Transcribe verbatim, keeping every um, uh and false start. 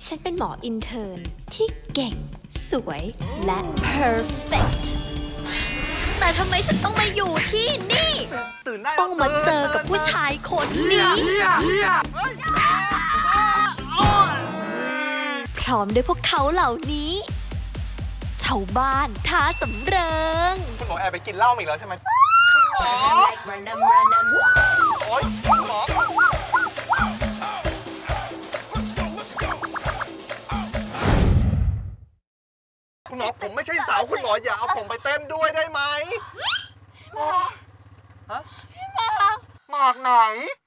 ฉันเป็นหมออินเทิร์นที่เก่งสวยและ perfect แต่ทำไมฉันต้องมาอยู่ที่นี่ต้องมาเจอกับผู้ชายคนนี้พร้อมด้วยพวกเขาเหล่านี้ชาวบ้านท้าสำเริงคุณหมอแอบไปกินเหล้าอีกแล้วใช่ไหมคุณหมอโอ๊ยคุณหมอคุณหมอผมไม่ใช่สาวคุณหมออย่าเอาผมไปเต้นด้วยได้ไหมฮะหมากไหน